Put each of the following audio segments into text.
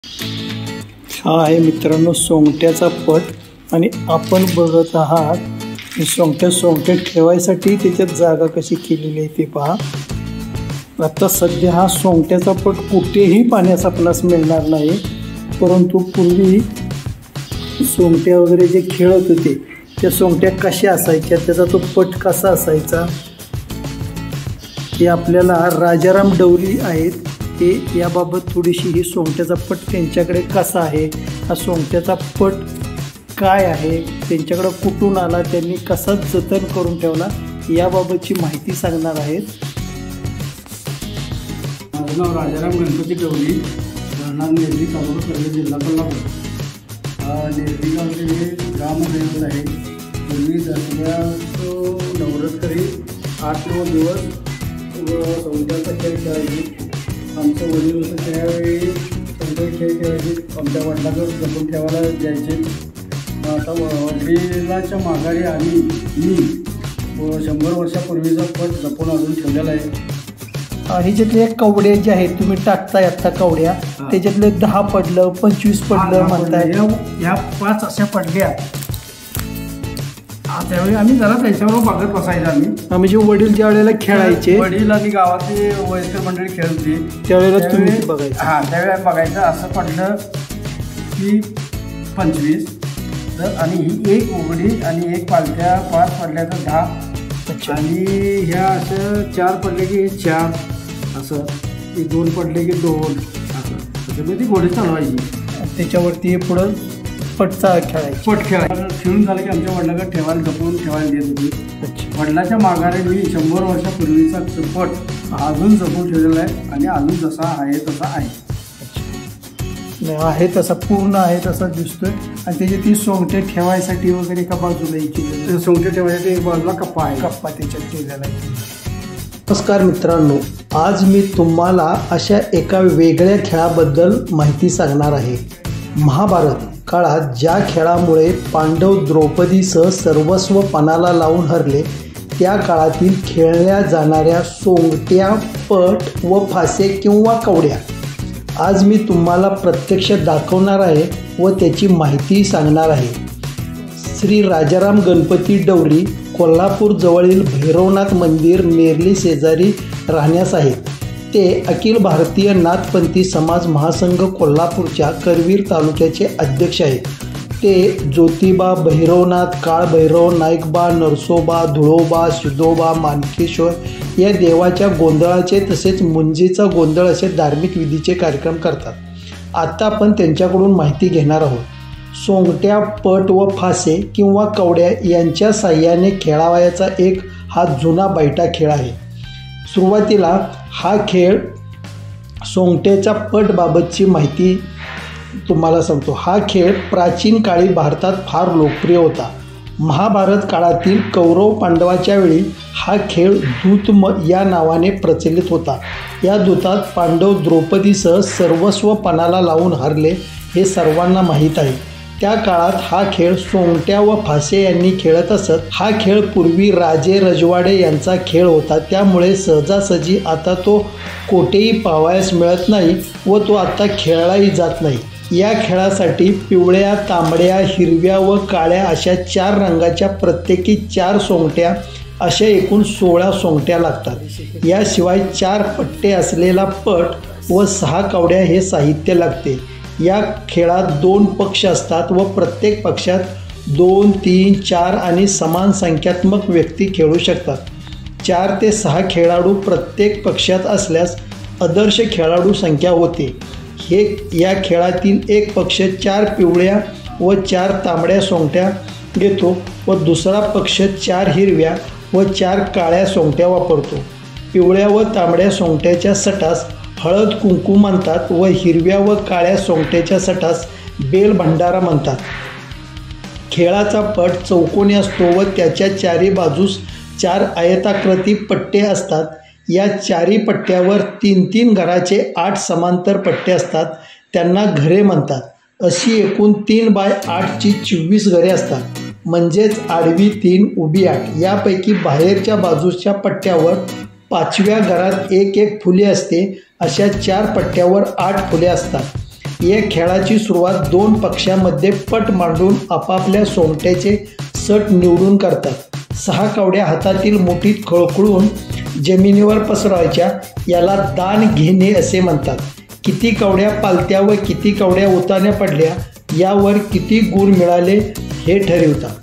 हा आहे मित्रांनो सोंगट्याचा पट आणि आपण बघत आहात सोंगट्या ठेवायसाठी त्याच्यात जागा कशी केलेली आहे ते पहा। आता सध्या हा सोंगट्याचा पट कुठेही पाण्यास आपणास मिळणार नाही, परंतु पूर्वी सोंगट्या वगैरे जे खेळत होते त्या सोंगट्या कशा असायच्या, त्याचा तो पट कसा असायचा हे आपल्याला राजाराम डवरी आहेत ते याबाबत थोडीशी ही सोंगट्याचा पट त्यांच्याकडे कसा आहे, हा सोंगट्याचा पट काय आहे, त्यांच्याकडे कुठून आला, त्यांनी कसा जतन करून ठेवला याबाबतची माहिती सांगणार आहेत। माझं नाव राजाराम गणपती डवरी, राहणार नेरली, तालुका कर्जत, जिल्हा कोल्हापूर। नेरली गावचे ग्रामदैवत आहे। पूर्वी दसऱ्याचं नवरात्री 8-9 दिवस सोंगट्याचा खेळ खेळायचे। आमचं वडील होतं त्यावेळी सोंगट्या खेळ खेळायचे, आमच्या वडिलांकडे जपून ठेवायला द्यायचे। आता वडिलाच्या माघारी मी 100 वर्षापूर्वीचा पट जपून अजून ठेवलेला आहे। आणि ज्यातले कवड्या जे आहेत तुम्ही टाकताय आता कवड्या, त्याच्यातले 10 पडलं 25 पडलं म्हणताय, ह्या 5 अशा पडल्या। त्यावेळी आम्ही जरा त्याच्यावर बघत बसायचं। आम्ही म्हणजे वडील ज्या वेळेला खेळायचे, वडील आणि गावातली वयस्कर मंडळी खेळत होती त्यावेळेला तुम्ही बघायचं। त्यावेळेला बघायचं। असं पडलं की 25 आणि ही एक उघडी आणि एक पालत्या, 5 पडल्या तर 10 आणि ह्या असं 4 पडले की 4 असं, 2 पडले की 2 असं ती घोडे चालवायची। त्याच्यावरती पुढं पटचा खेळायचा। पट खेळून झालं की आमच्या वडिलांकडे ठेवायला जपून ठेवायला देत होती। वडिलाच्या माघारी मी 100 वर्षापूर्वीचा पट अजून जपून ठेवलेला आहे आणि अजून जसा आहे तसा आहे तसा पूर्ण आहे तसा दिसतोय। आणि त्याची ती सोंगटे ठेवायसाठी वगैरे एका बाजूला केली, सोंगटे ठेवायसाठी एक बाजूला कप्पा आहे, कप्पा त्याच्यात केलेला आहे। नमस्कार मित्रांनो, आज मी तुम्हाला अशा एका वेगळ्या खेळाबद्दल माहिती सांगणार आहे। महाभारत काळात ज्या खेळामुळे पांडव द्रौपदीसह सर्वस्व पणाला लावून हरले, त्या काळातील खेळल्या जाणाऱ्या सोंगट्या, पट व फासे किंवा कवड्या आज मी तुम्हाला प्रत्यक्ष दाखवणार आहे व त्याची माहिती सांगणार आहे। श्री राजाराम गणपती डवरी कोल्हापूर जवळील भैरवनाथ मंदिर नेरली शेजारी राहण्यास आहेत। ते अखिल भारतीय नाथपंथी समाज महासंघ कोल्हापूरच्या करवीर तालुक्याचे अध्यक्ष आहेत। ते ज्योतिबा, भैरवनाथ, काळभैरव, नाईकबा, नरसोबा, धुळोबा, सिद्धोबा, मानकेश्वर या देवाच्या गोंधळाचे तसेच मुंजीचा गोंधळ असे धार्मिक विधीचे कार्यक्रम करतात। आता आपण त्यांच्याकडून माहिती घेणार आहोत। सोंगट्या, पट व फासे किंवा कवड्या यांच्या साह्याने खेळावयाचा एक हा जुना बैठा खेळ आहे। सुरुवातीला हा खेळ सोंगट्याच्या पटबाबतची माहिती तुम्हाला सांगतो। हा खेळ प्राचीन काळी भारतात फार लोकप्रिय होता। महाभारत काळातील कौरव पांडवाच्या वेळी हा खेळ दूत या नावाने प्रचलित होता। या दूतात पांडव द्रौपदीसह सर्वस्व पणाला लावून हरले हे सर्वांना माहीत आहे। त्या काळात हा खेळ सोंगट्या व फासे यांनी खेळत असत। हा खेळ पूर्वी राजे रजवाडे यांचा खेळ होता, त्यामुळे सहजासहजी आता तो कोठेही पाहावयास मिळत नाही व तो आता खेळलाही जात नाही। या खेळासाठी पिवळ्या, तांबड्या, हिरव्या व काळ्या अशा 4 रंगाच्या प्रत्येकी 4 सोंगट्या अशा एकूण 16 सोंगट्या लागतात। याशिवाय 4 पट्टे असलेला पट व 6 कवड्या हे साहित्य लागते। या खेळात 2 पक्ष असतात व प्रत्येक पक्षात 2, 3, 4 आणि समान संख्यात्मक व्यक्ती खेळू शकतात। 4 ते 6 खेळाडू प्रत्येक पक्षात असल्यास आदर्श खेळाडू संख्या होते। या खेळातील एक पक्ष 4 पिवळ्या व 4 तांबड्या सोंगट्या घेतो व दुसरा पक्ष 4 हिरव्या व 4 काळ्या सोंगट्या वापरतो। पिवळ्या व तांबड्या सोंगट्याच्या सटास हळद कुंकू म्हणतात व हिरव्या व काळ्या सोंगट्याच्या सटास बेल भंडारा म्हणतात। खेळाचा पट चौकोनी असतो व त्याच्या 4ही बाजूस 4 आयताकृती पट्टे असतात। या 4ही पट्ट्यावर 3-3 घराचे 8 समांतर पट्टे असतात, त्यांना घरे म्हणतात। अशी एकूण 3x8ची 24 घरे असतात, म्हणजेच आडवी 3 उभी 8। यापैकी बाहेरच्या बाजूच्या पट्ट्यावर 5व्या घरात 1-1 फुले असते। अशा 4 पट्ट्यावर 8 फुले असतात। या खेळाची सुरुवात 2 पक्षांमध्ये पट मांडून आपापल्या सोंगट्याचे सट निवडून करतात. 6 कवड्या हातातील मुठीत खळखळून जमिनीवर पसरवायच्या. याला दान घेणे असे म्हणतात. किती कवड्या पालत्या व किती कवड्या उतान्या पडल्या यावर किती गुण मिळाले हे ठरवतात.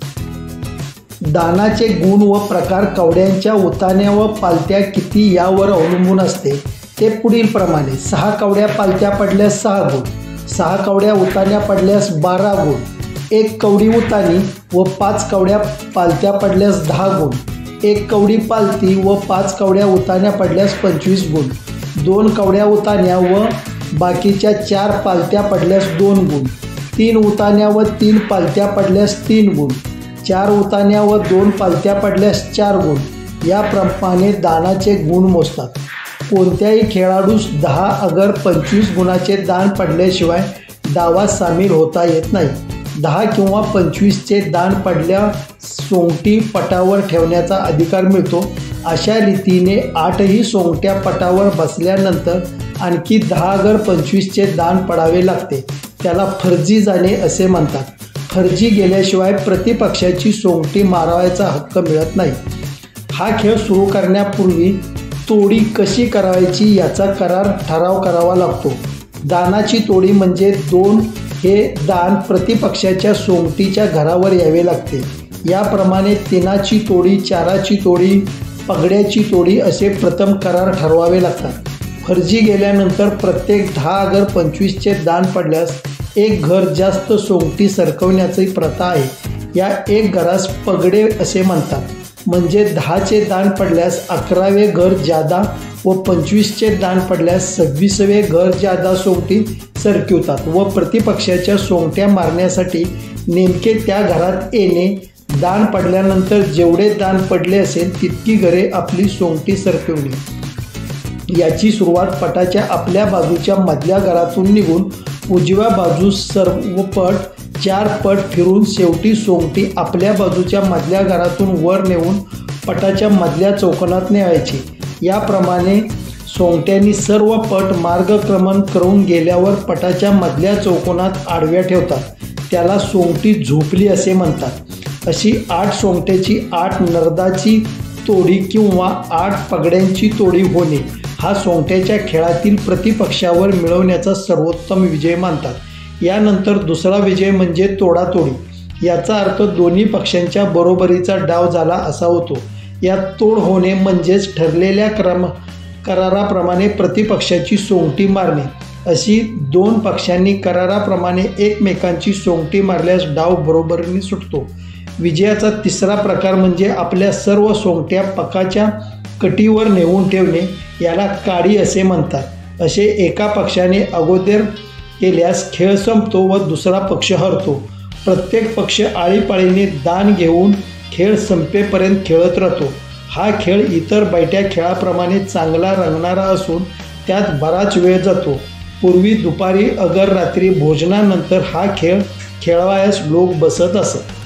दानाचे गुण व प्रकार कवड्यांच्या उतान्या व पालत्या किती यावर अवलंबून असते. ते पुढील प्रमाणे: 6 कवड्या पालत्या पडल्यास 6 गुण, 6 कवड्या उतान्या पडल्यास 12 गुण, 1 कवडी उतानी व 5 कवड्या पालत्या पडल्यास 10 गुण, 1 कवडी पालती व 5 कवड्या उतान्या पडल्यास 25 गुण, 2 कवड्या उतान्या व बाकीच्या 4 पालत्या पडल्यास 2 गुण, 3 उतान्या व 3 पालत्या पडल्यास 3 गुण, 4 उतान्या व 2 पालत्या पडल्यास 4 गुण. याप्रमाणे दानाचे गुण मोजतात. कोणत्याही खेळाडूस 10 अगर 25 गुणाचे दान पडल्याशिवाय डावात सामील होता येत नाही. 10 किंवा 25चे दान पडल्यास सोंगटी पटावर ठेवण्याचा अधिकार मिळतो. अशा रीतीने 8ही सोंगट्या पटावर बसल्यानंतर आणखी 10 अगर 25चे दान पडावे लागते. त्याला फर्जी जाणे असे म्हणतात. फर्जी गेल्याशिवाय प्रतिपक्षाची सोंगटी मारवायचा हक्क मिळत नाही. हा खेळ सुरू करण्यापूर्वी तोडी कशी करायची याचा ठराव करावा लागतो. दानाची तोडी म्हणजे 2 हे दान प्रतिपक्षाच्या सोंगटीच्या घरावर यावे लागते. याप्रमाणे 3ची तोडी, 4ची तोडी, पगड्याची तोडी असे प्रथम करार ठरवावे लागतात. फर्जी गेल्यानंतर प्रत्येक 10 अगर 25चे दान पडल्यास 1 घर जास्त सोंगटी सरकवण्याची प्रथा आहे. या 1 घरास पगडे असे म्हणतात. म्हणजे 10चे दान पडल्यास 11वे घर जादा व 25चे दान पडल्यास 26वे घर जादा सोंगटी सरकवतात व प्रतिपक्षाच्या सोंगट्या मारण्यासाठी नेमके त्या घरात येणे. दान पडल्यानंतर जेवढे दान पडले असेल तितकी घरे आपली सोंगटी सरकवणे. याची सुरुवात पटाच्या आपल्या बाजूच्या मधल्या घरातून निघून उजव्या बाजूस सर्व पट 4 पट फिरून शेवटी सोंगटी आपल्या बाजूच्या मधल्या घरातून वर नेऊन पटाच्या मधल्या चौकोनात न्यायची. याप्रमाणे सोंगट्यांनी सर्व पट मार्गक्रमण करून गेल्यावर पटाच्या मधल्या चौकोनात आडव्या ठेवतात. त्याला सोंगटी झोपली असे म्हणतात. अशी 8 सोंगट्याची 8 नरदाची तोडी किंवा 8 पगड्यांची तोडी होणे हा सोंगट्याच्या खेळातील प्रतिपक्षावर मिळवण्याचा सर्वोत्तम विजय मानतात. यानंतर दुसरा विजय म्हणजे तोडातोडी. याचा अर्थ दोन्ही पक्षांच्या बरोबरीचा डाव झाला असा होतो. यात तोड होणे म्हणजेच ठरलेल्या कराराप्रमाणे प्रतिपक्षाची सोंगटी मारणे. अशी 2 पक्षांनी कराराप्रमाणे एकमेकांची सोंगटी मारल्यास डाव बरोबरीने सुटतो. विजयाचा तिसरा प्रकार म्हणजे आपल्या सर्व सोंगट्या पकाच्या कटीवर नेऊन ठेवणे. याला काडी असे म्हणतात. असे एका पक्षाने अगोदर केल्यास खेळ संपतो व दुसरा पक्ष हरतो. प्रत्येक पक्ष आळीपाळीने दान घेऊन खेळ संपेपर्यंत खेळत राहतो. हा खेळ इतर बैठ्या खेळाप्रमाणे चांगला रंगणारा असून त्यात बराच वेळ जातो. पूर्वी दुपारी अगर रात्री भोजनानंतर हा खेळ खेळवायस लोक बसत असत.